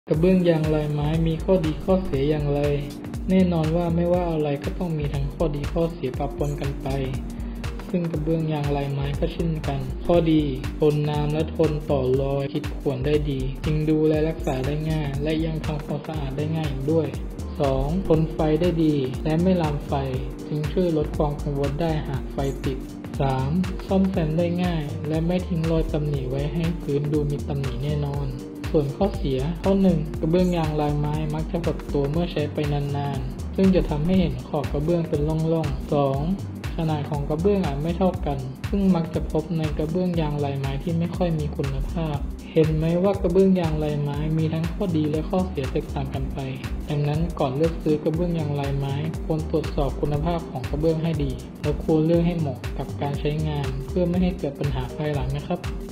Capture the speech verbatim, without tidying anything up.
กระเบื้องยางลายไม้มีข้อดีข้อเสียอย่างไรแน่นอนว่าไม่ว่าอะไรก็ต้องมีทั้งข้อดีข้อเสียปะปนกันไปซึ่งกระเบื้องยางลายไม้ก็เช่นกันข้อดีทนน้ำและทนต่อรอยขีดข่วนได้ดีจึงดูแลรักษาได้ง่ายและยังทำความสะอาดได้ง่ายอีกด้วย สอง ทนไฟได้ดีและไม่ลามไฟจึงช่วยลดความกังวลได้หากไฟติด สาม ซ่อมแซมได้ง่ายและไม่ทิ้งรอยตำหนิไว้ให้พื้นดูมีตำหนิแน่นอนส่วนข้อเสียข้อหนึ่งกระเบื้องยางลายไม้มักจะหดตัวเมื่อใช้ไปนานๆซึ่งจะทำให้เห็นขอบกระเบื้องเป็นร่องๆ สอง ขนาดของกระเบื้องอาจไม่เท่ากันซึ่งมักจะพบในกระเบื้องยางลายไม้ที่ไม่ค่อยมีคุณภาพเห็นไหมว่ากระเบื้องยางลายไม้มีทั้งข้อดีและข้อเสียแตกต่างกันไปดังนั้นก่อนเลือกซื้อกระเบื้องยางลายไม้ควรตรวจสอบคุณภาพของกระเบื้องให้ดีและควรเลือกให้เหมาะกับการใช้งานเพื่อไม่ให้เกิดปัญหาภายหลังนะครับ